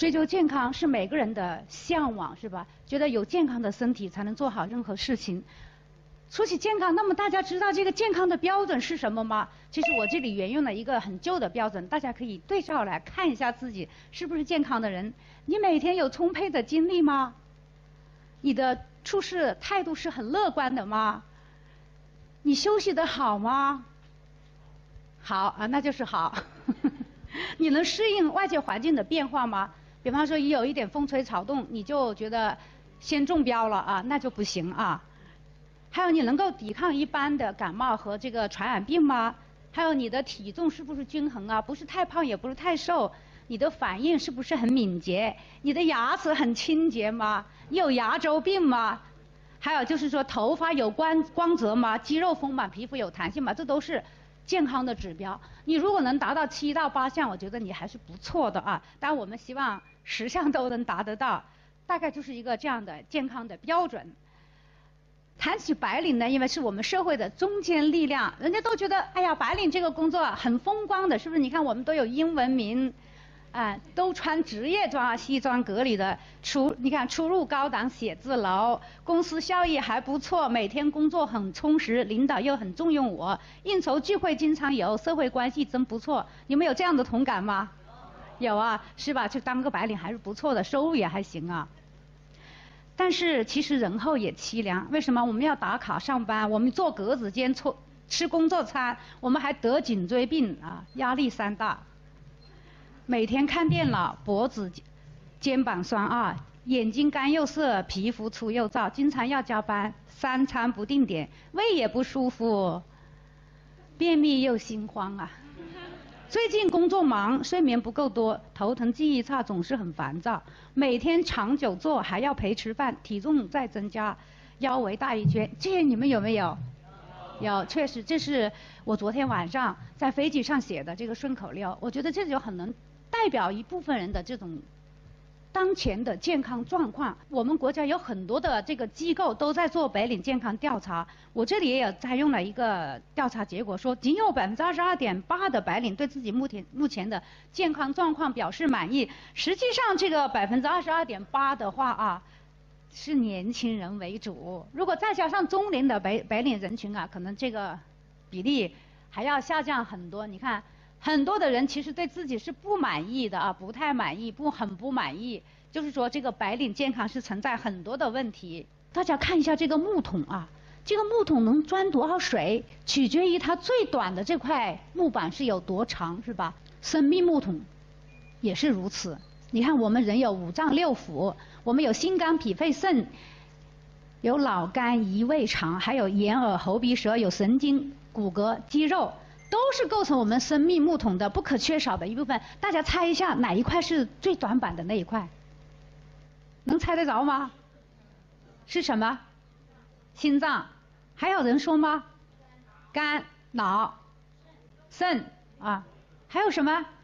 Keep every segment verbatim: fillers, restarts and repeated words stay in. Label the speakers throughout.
Speaker 1: 追求健康是每个人的向往，是吧？觉得有健康的身体才能做好任何事情。说起健康，那么大家知道这个健康的标准是什么吗？其实我这里沿用了一个很旧的标准，大家可以对照来看一下自己是不是健康的人。你每天有充沛的精力吗？你的处事态度是很乐观的吗？你休息得好吗？好啊，那就是好。你能适应外界环境的变化吗？比方说，一有一点风吹草动，你就觉得先中标了啊，那就不行啊。还有，你能够抵抗一般的感冒和这个传染病吗？还有，你的体重是不是均衡啊？不是太胖，也不是太瘦。你的反应是不是很敏捷？你的牙齿很清洁吗？你有牙周病吗？还有就是说，头发有光光泽吗？肌肉丰满，皮肤有弹性吗？这都是健康的指标。你如果能达到七到八项，我觉得你还是不错的啊。当然，我们希望十项都能达得到，大概就是一个这样的健康的标准。谈起白领呢，因为是我们社会的中坚力量，人家都觉得，哎呀，白领这个工作很风光的，是不是？你看我们都有英文名，啊、呃，都穿职业装啊，西装革履的出，你看出入高档写字楼，公司效益还不错，每天工作很充实，领导又很重用我，应酬聚会经常有，社会关系真不错。你们有这样的同感吗？有啊，是吧？就当个白领还是不错的，收入也还行啊。但是其实人后也凄凉，为什么？我们要打卡上班，我们坐格子间抽吃工作餐，我们还得颈椎病啊，压力山大。每天看电脑，脖子、肩膀酸啊，眼睛干又涩，皮肤粗又燥，经常要加班，三餐不定点，胃也不舒服，便秘又心慌啊。最近工作忙，睡眠不够多，头疼记忆差，总是很烦躁。每天长久坐还要陪吃饭，体重在增加，腰围大一圈。这些你们有没有？有，确实，这是我昨天晚上在飞机上写的这个顺口溜。我觉得这就很能代表一部分人的这种当前的健康状况。我们国家有很多的这个机构都在做白领健康调查，我这里也有采用了一个调查结果，说仅有百分之二十二点八的白领对自己目前目前的健康状况表示满意。实际上，这个百分之二十二点八的话啊，是年轻人为主。如果再加上中年的白白领人群啊，可能这个比例还要下降很多。你看。很多的人其实对自己是不满意的啊，不太满意，不很不满意。就是说，这个白领健康是存在很多的问题。大家看一下这个木桶啊，这个木桶能装多少水，取决于它最短的这块木板是有多长，是吧？生命木桶也是如此。你看，我们人有五脏六腑，我们有心肝脾肺肾，有脑肝胰胃肠，还有眼耳喉鼻舌，有神经、骨骼、肌肉。都是构成我们生命木桶的不可缺少的一部分。大家猜一下，哪一块是最短板的那一块？能猜得着吗？是什么？心脏。还有人说吗？肝、脑、肾啊，还有什么？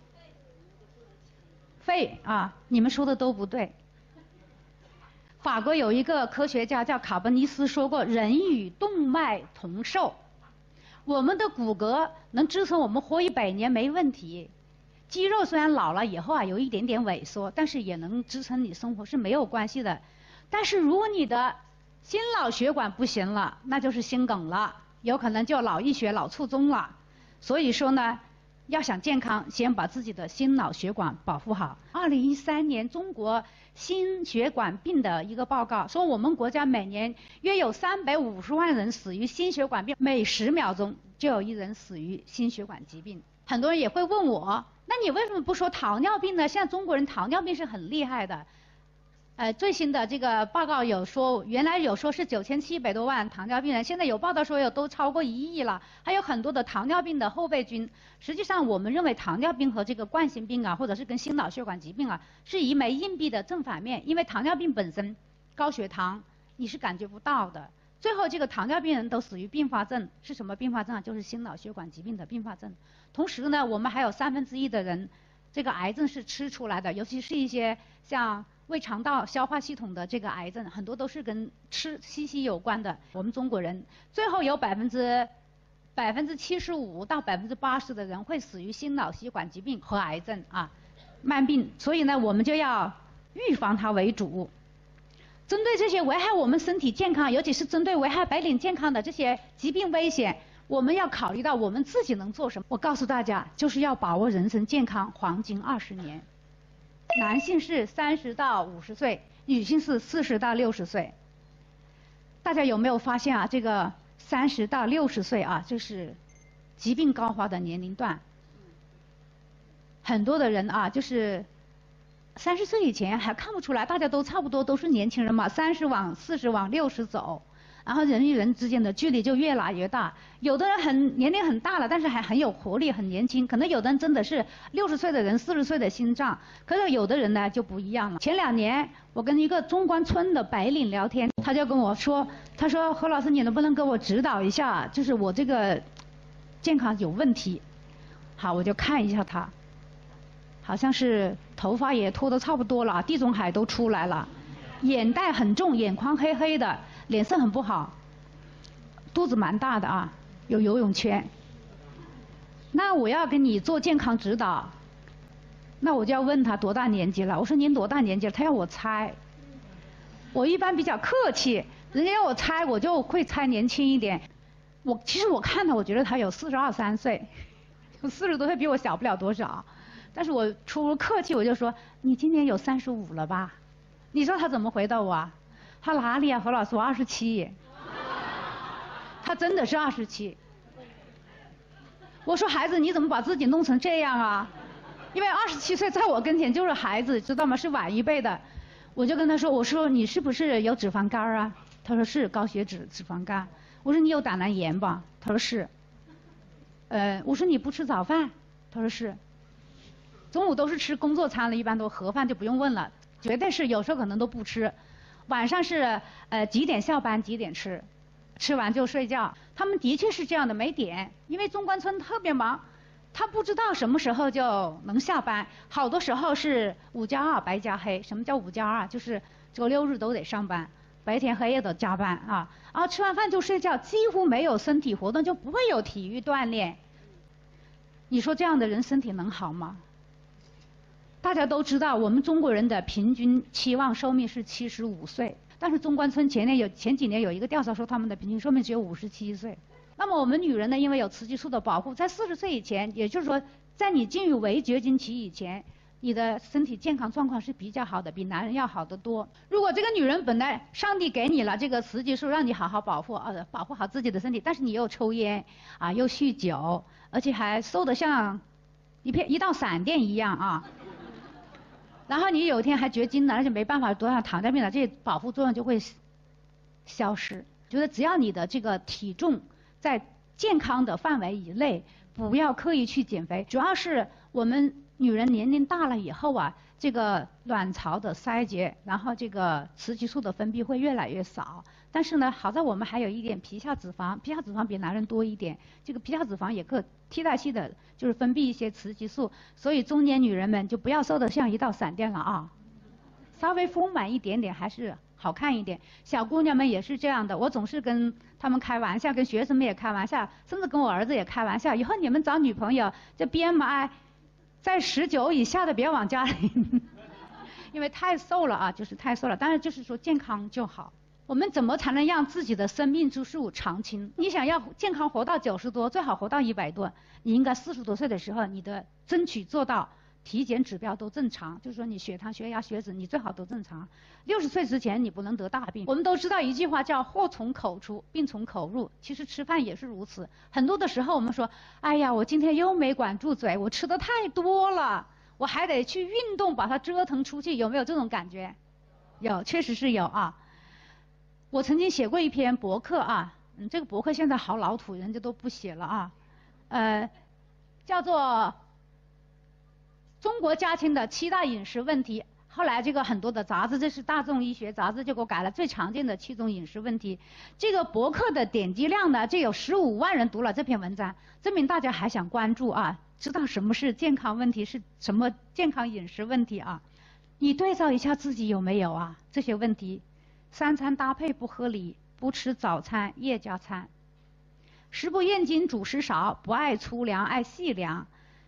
Speaker 1: 肺啊，你们说的都不对。法国有一个科学家叫卡本尼斯说过，人与动脉同寿。我们的骨骼能支撑我们活一百年没问题，肌肉虽然老了以后啊有一点点萎缩，但是也能支撑你生活是没有关系的。但是如果你的心脑血管不行了，那就是心梗了，有可能就脑溢血、脑卒中了。所以说呢，要想健康，先把自己的心脑血管保护好。二零一三年中国心血管病的一个报告说，我们国家每年约有三百五十万人死于心血管病，每十秒钟就有一人死于心血管疾病。很多人也会问我，那你为什么不说糖尿病呢？现在中国人糖尿病是很厉害的。呃，最新的这个报告有说，原来有说是九千七百多万糖尿病人，现在有报道说有都超过一亿了，还有很多的糖尿病的后备军。实际上，我们认为糖尿病和这个冠心病啊，或者是跟心脑血管疾病啊，是一枚硬币的正反面。因为糖尿病本身高血糖你是感觉不到的，最后这个糖尿病人都死于并发症，是什么并发症啊？就是心脑血管疾病的并发症。同时呢，我们还有三分之一的人，这个癌症是吃出来的，尤其是一些像胃肠道消化系统的这个癌症，很多都是跟吃息息有关的。我们中国人最后有百分之百分之七十五到百分之八十的人会死于心脑血管疾病和癌症啊。 慢病，所以呢，我们就要预防它为主。针对这些危害我们身体健康，尤其是针对危害白领健康的这些疾病危险，我们要考虑到我们自己能做什么。我告诉大家，就是要把握人身健康黄金二十年。男性是三十到五十岁，女性是四十到六十岁。大家有没有发现啊？这个三十到六十岁啊，就是疾病高发的年龄段。很多的人啊，就是三十岁以前还看不出来，大家都差不多都是年轻人嘛，三十往四十往六十走，然后人与人之间的距离就越拉越大。有的人很年龄很大了，但是还很有活力，很年轻。可能有的人真的是六十岁的人，四十岁的心脏。可是有的人呢就不一样了。前两年我跟一个中关村的白领聊天，他就跟我说，他说何老师，你能不能给我指导一下，就是我这个健康有问题。好，我就看一下他。好像是头发也秃得差不多了，地中海都出来了，眼袋很重，眼眶黑黑的，脸色很不好，肚子蛮大的啊，有游泳圈。那我要跟你做健康指导，那我就要问他多大年纪了。我说您多大年纪了？他要我猜。我一般比较客气，人家要我猜，我就会猜年轻一点。我其实我看他，我觉得他有四十二三岁，有四十多岁，比我小不了多少。但是我出于客气，我就说你今年有三十五了吧？你知道他怎么回答我啊？他哪里啊？何老师，我二十七。他真的是二十七。我说孩子，你怎么把自己弄成这样啊？因为二十七岁在我跟前就是孩子，知道吗？是晚一辈的。我就跟他说，我说你是不是有脂肪肝啊？他说是，高血脂、脂肪肝。我说你有胆囊炎吧？他说是。呃，我说你不吃早饭？他说是。中午都是吃工作餐了，一般都盒饭就不用问了，绝对是有时候可能都不吃。晚上是呃几点下班几点吃，吃完就睡觉。他们的确是这样的，没点，因为中关村特别忙，他不知道什么时候就能下班，好多时候是五加二白加黑。什么叫五加二？就是周六日都得上班，白天黑夜都加班啊。然后吃完饭就睡觉，几乎没有身体活动，就不会有体育锻炼。你说这样的人身体能好吗？大家都知道，我们中国人的平均期望寿命是七十五岁，但是中关村前年有前几年有一个调查说，他们的平均寿命只有五十七岁。那么我们女人呢，因为有雌激素的保护，在四十岁以前，也就是说，在你进入围绝经期以前，你的身体健康状况是比较好的，比男人要好得多。如果这个女人本来上帝给你了这个雌激素，让你好好保护呃保护好自己的身体，但是你又抽烟啊，又酗酒，而且还瘦得像一片一道闪电一样啊。然后你有一天还绝经了，而且没办法多少糖尿病了，这些保护作用就会消失。觉得只要你的这个体重在健康的范围以内，不要刻意去减肥。主要是我们女人年龄大了以后啊，这个卵巢的衰竭，然后这个雌激素的分泌会越来越少。但是呢，好在我们还有一点皮下脂肪，皮下脂肪比男人多一点，这个皮下脂肪也可替代性的就是分泌一些雌激素，所以中年女人们就不要瘦得像一道闪电了啊，稍微丰满一点点还是好看一点。小姑娘们也是这样的，我总是跟她们开玩笑，跟学生们也开玩笑，甚至跟我儿子也开玩笑，以后你们找女朋友这 B M I 在十九以下的别往家里因为太瘦了啊，就是太瘦了，当然就是说健康就好。我们怎么才能让自己的生命之树长青？你想要健康活到九十多，最好活到一百多，你应该四十多岁的时候，你的争取做到体检指标都正常，就是说你血糖、血压、血脂你最好都正常。六十岁之前你不能得大病。我们都知道一句话叫祸从口出，病从口入，其实吃饭也是如此。很多的时候我们说，哎呀，我今天又没管住嘴，我吃的太多了，我还得去运动把它折腾出去，有没有这种感觉？有，确实是有啊。我曾经写过一篇博客啊，嗯，这个博客现在好老土，人家都不写了啊，呃，叫做《中国家庭的七大饮食问题》。后来这个很多的杂志，这是大众医学杂志，就给我改了最常见的七种饮食问题。这个博客的点击量呢，就有十五万人读了这篇文章，证明大家还想关注啊，知道什么是健康问题，是什么健康饮食问题啊？你对照一下自己有没有啊这些问题？三餐搭配不合理，不吃早餐夜加餐，食不厌精主食少，不爱粗粮爱细粮，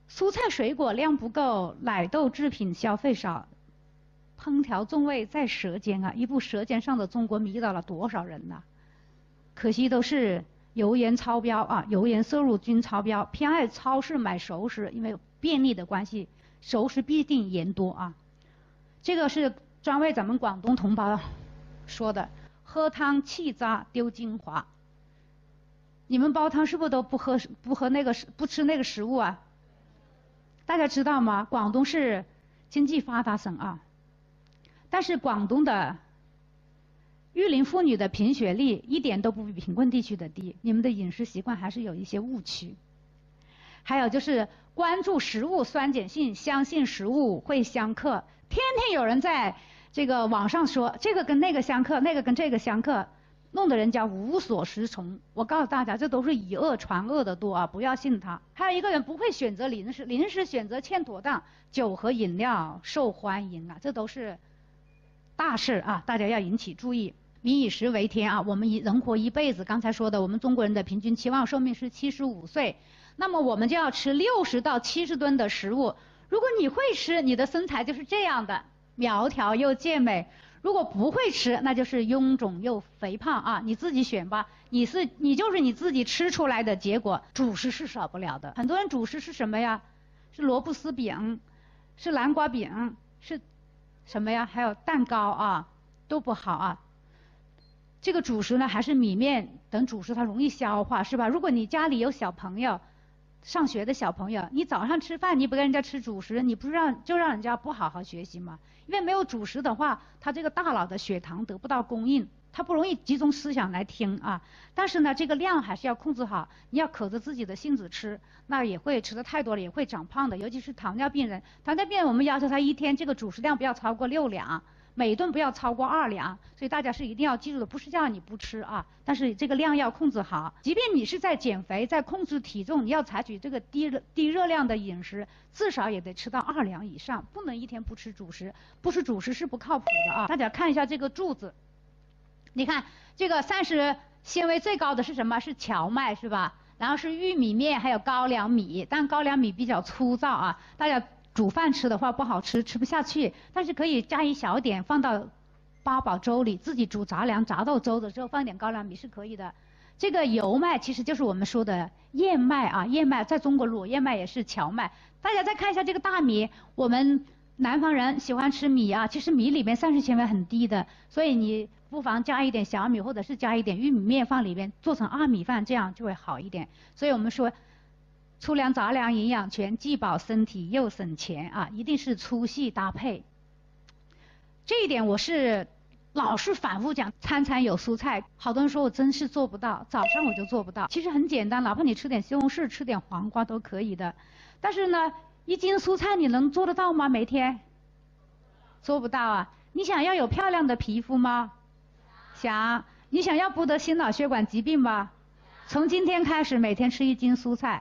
Speaker 1: 蔬菜水果量不够，奶豆制品消费少，烹调重味在舌尖啊！一部《舌尖上的中国》迷倒了多少人呐、啊？可惜都是油盐超标啊，油盐摄入均超标，偏爱超市买熟食，因为便利的关系，熟食必定盐多啊。这个是专为咱们广东同胞说的，喝汤气渣丢精华。你们煲汤是不是都不喝不喝那个不吃那个食物啊？大家知道吗？广东是经济发达省啊，但是广东的育龄妇女的贫血率一点都不比贫困地区的低，你们的饮食习惯还是有一些误区。还有就是关注食物酸碱性，相信食物会相克，天天有人在这个网上说这个跟那个相克，那个跟这个相克，弄得人家无所适从。我告诉大家，这都是以讹传讹的多啊，不要信他。还有一个人不会选择零食，零食选择欠妥当，酒和饮料受欢迎啊，这都是大事啊，大家要引起注意。民以食为天啊，我们人活一辈子，刚才说的，我们中国人的平均期望寿命是七十五岁，那么我们就要吃六十到七十吨的食物。如果你会吃，你的身材就是这样的，苗条又健美。如果不会吃，那就是臃肿又肥胖啊！你自己选吧，你是你就是你自己吃出来的结果。主食是少不了的，很多人主食是什么呀？是萝卜丝饼，是南瓜饼，是什么呀？还有蛋糕啊，都不好啊。这个主食呢，还是米面等主食，它容易消化，是吧？如果你家里有小朋友，上学的小朋友，你早上吃饭你不跟人家吃主食，你不是让就让人家不好好学习吗？因为没有主食的话，他这个大脑的血糖得不到供应，他不容易集中思想来听啊。但是呢，这个量还是要控制好，你要可着自己的性子吃，那也会吃的太多了也会长胖的，尤其是糖尿病人。糖尿病人我们要求他一天这个主食量不要超过六两。每顿不要超过二两，所以大家是一定要记住的，不是叫你不吃啊，但是这个量要控制好。即便你是在减肥，在控制体重，你要采取这个低热低热量的饮食，至少也得吃到二两以上，不能一天不吃主食，不吃主食是不靠谱的啊。大家看一下这个柱子，你看这个膳食纤维最高的是什么？是荞麦是吧？然后是玉米面，还有高粱米，但高粱米比较粗糙啊，大家煮饭吃的话不好吃，吃不下去，但是可以加一小点放到八宝粥里，自己煮杂粮杂豆粥的时候放点高粱米是可以的。这个油麦其实就是我们说的燕麦啊，燕麦在中国裸燕麦也是荞麦。大家再看一下这个大米，我们南方人喜欢吃米啊，其实米里面膳食纤维很低的，所以你不妨加一点小米或者是加一点玉米面放里边，做成二米饭，这样就会好一点。所以我们说粗粮杂粮营养全，既保身体又省钱啊，一定是粗细搭配。这一点我是老是反复讲，餐餐有蔬菜。好多人说我真是做不到，早上我就做不到。其实很简单，哪怕你吃点西红柿，吃点黄瓜都可以的。但是呢，一斤蔬菜你能做得到吗？每天做不到啊。你想要有漂亮的皮肤吗？想。你想要不得心脑血管疾病吗？从今天开始每天吃一斤蔬菜。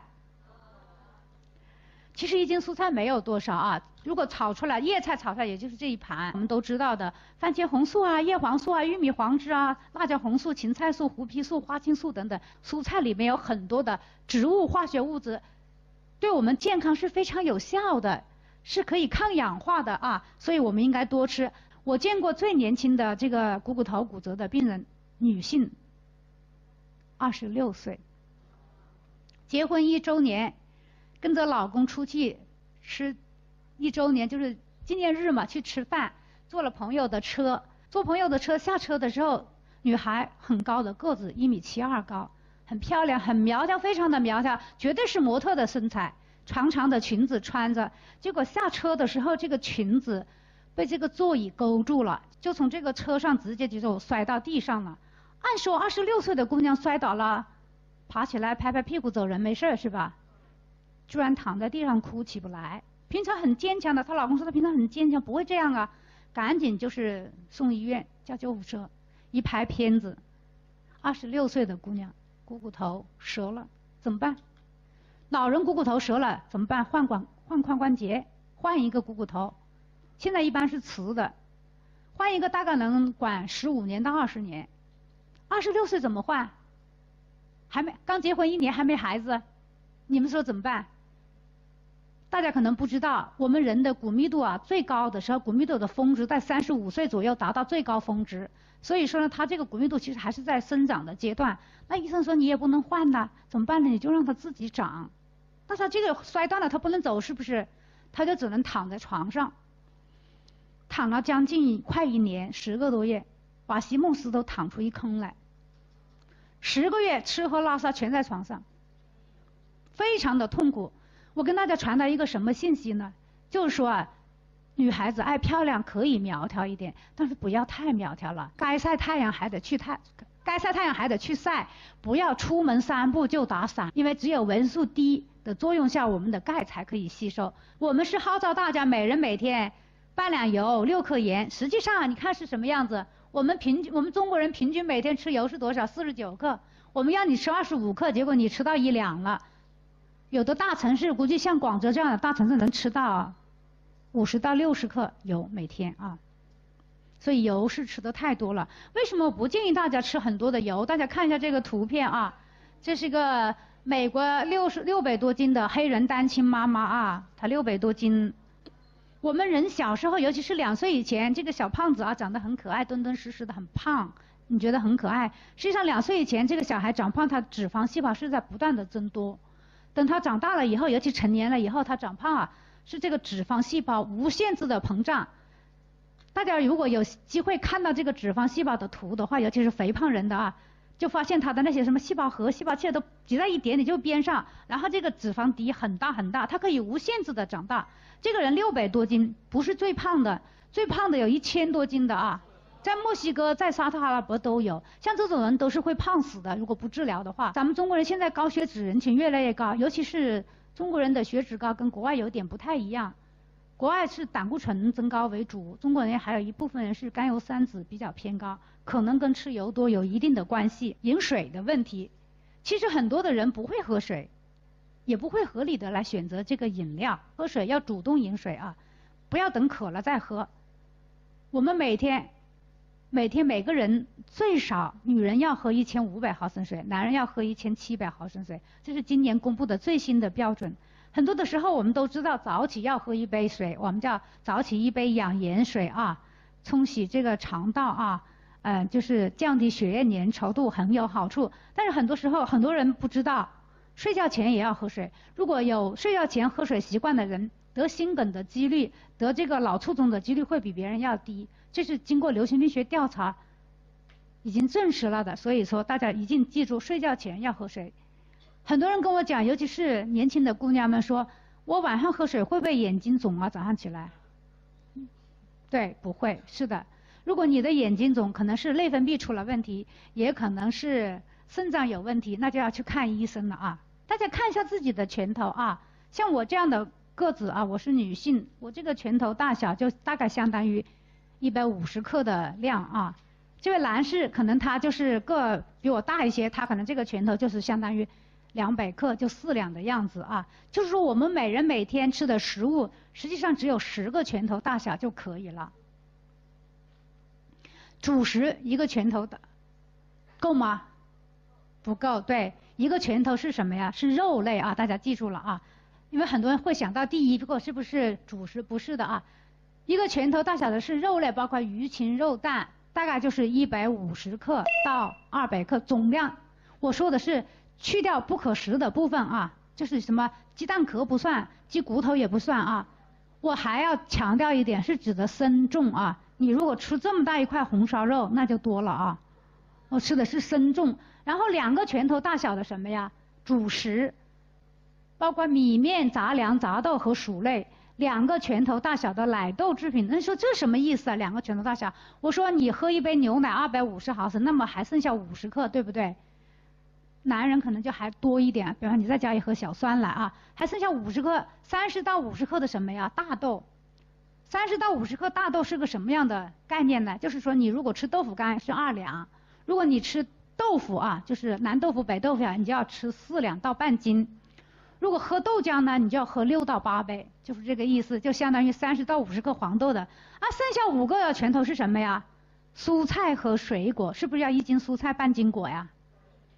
Speaker 1: 其实一斤蔬菜没有多少啊，如果炒出来，叶菜炒出来也就是这一盘，我们都知道的，番茄红素啊、叶黄素啊、玉米黄质啊、辣椒红素、芹菜素、胡皮素、花青素等等，蔬菜里面有很多的植物化学物质，对我们健康是非常有效的，是可以抗氧化的啊，所以我们应该多吃。我见过最年轻的这个股骨头骨折的病人，女性，二十六岁，结婚一周年。跟着老公出去吃一周年，就是纪念日嘛，去吃饭，坐了朋友的车，坐朋友的车下车的时候，女孩很高的个子，一米七二高，很漂亮，很苗条，非常的苗条，绝对是模特的身材，长长的裙子穿着，结果下车的时候，这个裙子被这个座椅勾住了，就从这个车上直接就摔到地上了。按说二十六岁的姑娘摔倒了，爬起来拍拍屁股走人没事是吧？居然躺在地上哭起不来，平常很坚强的，她老公说她平常很坚强，不会这样啊，赶紧就是送医院叫救护车，一拍片子，二十六岁的姑娘股骨头折了，怎么办？老人股骨头折了怎么办？换管换髋关节，换一个股骨头，现在一般是瓷的，换一个大概能管十五年到二十年，二十六岁怎么换？还没刚结婚一年还没孩子，你们说怎么办？ 大家可能不知道，我们人的骨密度啊，最高的时候，骨密度的峰值在三十五岁左右达到最高峰值。所以说呢，它这个骨密度其实还是在生长的阶段。那医生说你也不能换呐，怎么办呢？你就让它自己长。但是它这个摔断了，它不能走，是不是？它就只能躺在床上，躺了将近快一年，十个多月，把席梦思都躺出一坑来。十个月吃喝拉撒全在床上，非常的痛苦。我跟大家传达一个什么信息呢？就是说啊，女孩子爱漂亮可以苗条一点，但是不要太苗条了。该晒太阳还得去太，该晒太阳还得去晒，不要出门三步就打伞，因为只有维生素 D 的作用下，我们的钙才可以吸收。我们是号召大家每人每天半两油，六克盐。实际上你看是什么样子？我们平均，我们中国人平均每天吃油是多少？四十九克。我们要你吃二十五克，结果你吃到一两了。有的大城市，估计像广州这样的大城市能吃到五十到六十克油每天啊。所以油是吃的太多了。为什么我不建议大家吃很多的油？大家看一下这个图片啊，这是一个美国六十六百多斤的黑人单亲妈妈啊，她六百多斤。我们人小时候，尤其是两岁以前，这个小胖子啊，长得很可爱，敦敦实实的，很胖，你觉得很可爱。实际上，两岁以前这个小孩长胖，他脂肪细胞是在不断的增多。等他长大了以后，尤其成年了以后，他长胖啊，是这个脂肪细胞无限制的膨胀。大家如果有机会看到这个脂肪细胞的图的话，尤其是肥胖人的啊，就发现他的那些什么细胞核、细胞器都挤在一点点就边上，然后这个脂肪底很大很大，它可以无限制的长大。这个人六百多斤，不是最胖的，最胖的有一千多斤的啊，在墨西哥、在沙特阿拉伯都有。像这种人都是会胖死的，如果不治疗的话。咱们中国人现在高血脂人群越来越高，尤其是中国人的血脂高跟国外有点不太一样。国外是胆固醇增高为主，中国人还有一部分人是甘油三酯比较偏高，可能跟吃油多有一定的关系。饮水的问题，其实很多的人不会喝水，也不会合理的来选择这个饮料。喝水要主动饮水啊，不要等渴了再喝。我们每天每天每个人最少，女人要喝一千五百毫升水，男人要喝一千七百毫升水，这是今年公布的最新的标准。很多的时候我们都知道早起要喝一杯水，我们叫早起一杯养颜水啊，冲洗这个肠道啊，嗯、呃，就是降低血液粘稠度很有好处。但是很多时候很多人不知道，睡觉前也要喝水。如果有睡觉前喝水习惯的人，得心梗的几率、得这个脑卒中的几率会比别人要低，这是经过流行病学调查已经证实了的。所以说大家一定记住，睡觉前要喝水。很多人跟我讲，尤其是年轻的姑娘们说，我晚上喝水会不会眼睛肿啊？早上起来？对，不会，是的。如果你的眼睛肿，可能是内分泌出了问题，也可能是肾脏有问题，那就要去看医生了啊。大家看一下自己的拳头啊，像我这样的个子啊，我是女性，我这个拳头大小就大概相当于一百五十克的量啊。这位男士可能他就是个比我大一些，他可能这个拳头就是相当于两百克，就四两的样子啊。就是说我们每人每天吃的食物，实际上只有十个拳头大小就可以了。主食一个拳头的，够吗？不够，对，一个拳头是什么呀？是肉类啊，大家记住了啊。因为很多人会想到第一个是不是主食？不是的啊。一个拳头大小的是肉类，包括鱼禽肉蛋，大概就是一百五十克到二百克总量。我说的是去掉不可食的部分啊，就是什么鸡蛋壳不算，鸡骨头也不算啊。我还要强调一点，是指的生重啊。你如果吃这么大一块红烧肉，那就多了啊。我吃的是生重，然后两个拳头大小的什么呀？主食，包括米面、杂粮、杂豆和薯类。两个拳头大小的奶豆制品，那你说这什么意思啊？两个拳头大小，我说你喝一杯牛奶二百五十毫升，那么还剩下五十克，对不对？男人可能就还多一点，比方你再加一盒小酸奶啊，还剩下五十克，三十到五十克的什么呀？大豆。三十到五十克大豆是个什么样的概念呢？就是说你如果吃豆腐干是二两，如果你吃豆腐啊，就是南豆腐、北豆腐啊，你就要吃四两到半斤。如果喝豆浆呢，你就要喝六到八杯，就是这个意思，就相当于三十到五十克黄豆的。啊，剩下五个拳头是什么呀？蔬菜和水果，是不是要一斤蔬菜半斤果呀？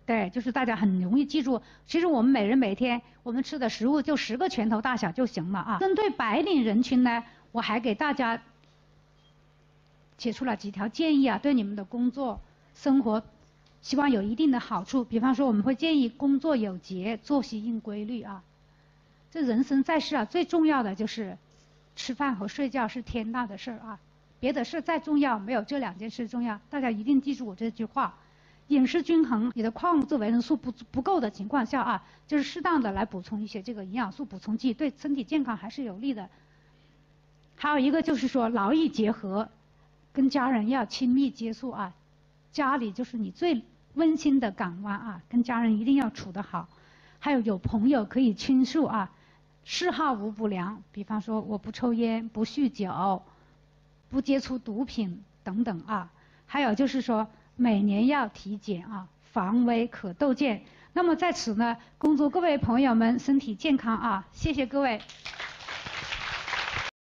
Speaker 1: 对，就是大家很容易记住。其实我们每人每天我们吃的食物就十个拳头大小就行了啊。针对白领人群呢，我还给大家写出了几条建议啊，对你们的工作生活希望有一定的好处。比方说，我们会建议工作有节，作息应规律啊。这人生在世啊，最重要的就是吃饭和睡觉是天大的事儿啊。别的事再重要，没有这两件事重要。大家一定记住我这句话。饮食均衡，你的矿物质维生素不不够的情况下啊，就是适当的来补充一些这个营养素补充剂，对身体健康还是有利的。还有一个就是说劳逸结合，跟家人要亲密接触啊，家里就是你最温馨的港湾啊，跟家人一定要处得好。还有有朋友可以倾诉啊，嗜好无不良，比方说我不抽烟，不酗酒，不接触毒品等等啊。还有就是说每年要体检啊，防微可斗健。那么在此呢，恭祝各位朋友们身体健康啊，谢谢各位。